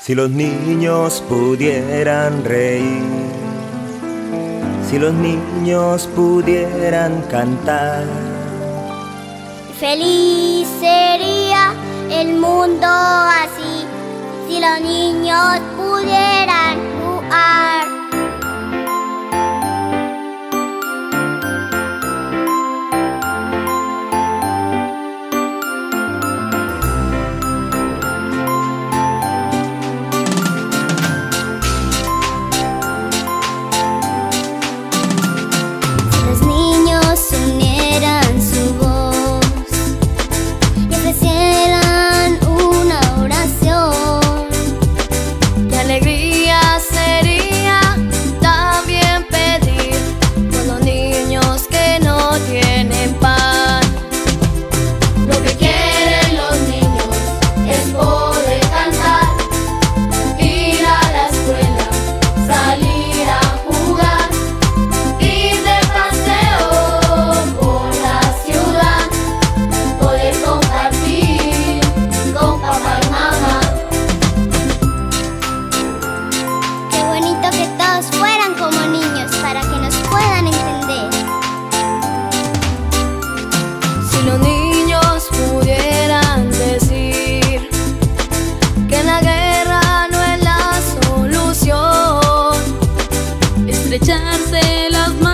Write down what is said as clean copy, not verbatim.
Si los niños pudieran reír, si los niños pudieran cantar, feliz sería el mundo así, si los niños pudieran jugar. Si los niños pudieran decir que la guerra no es la solución, estrecharse las manos